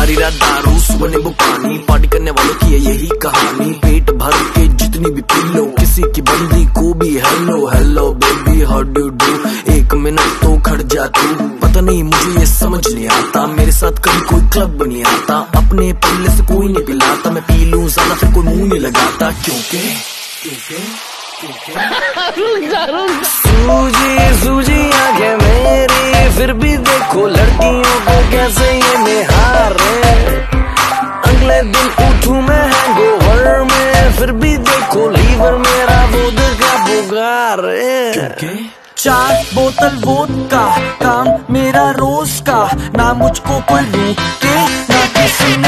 सारी रात दारू सुबह नींबू पानी, पार्टी करने वालों की है यही कहानी। पेट भर के जितनी भी पी लो, किसी की बंदी को भी hello hello baby how do do. एक मिनट तो खड़ जा तू, पता नहीं मुझे ये समझ नहीं आता, मेरे साथ कभी कोई क्लब नहीं आता, अपने पल्ले से कोई नहीं पिलाता, मैं पी लूं ज्यादा फिर कोई मुंह नहीं लगाता। क्योंकि सूजी सूजी आंखें मेरी, फिर भी देखो लड़कियों को कैसे ये निहारे। अगले दिन उठूं मैं हैंगओवर में, फिर भी देखो लीवर मेरा वोदका पुकारे। 4 बोतल वोदका काम मेरा रोज का, ना मुझको कोई रोके ना किसी